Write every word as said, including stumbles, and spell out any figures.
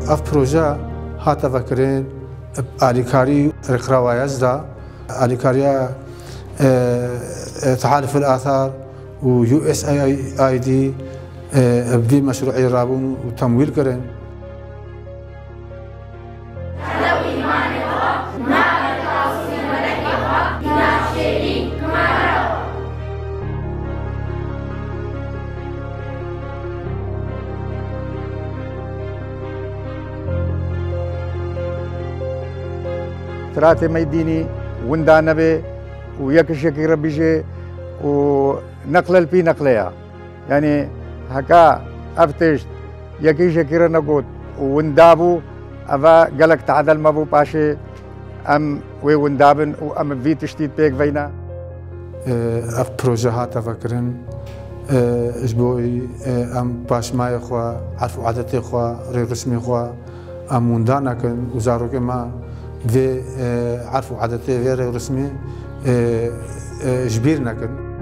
اف پروژه هاتا فکرین آلیکاری رکراوی یزدا آلیکاریا تحالف الآثار و يو اس اي دي في مشروعي رابون وتمويل كرن. تراتي ميديني وندا نبي ويكش يكير بيجي ونقل البي نقليها يعني هكا افتشت يكيش يكير نقود وندابو افا قالك تعدل مابو باشي ام وي وندابن وام في تشتيت بيك فينا اف بروجهات فكرن اجبوي ام باش ما اخوا عرفوا عادتي اخوا ري رسمي اخوا ام وندانا كن وزارو كما في عرفوا عادتي غير رسمي جبيرنا كن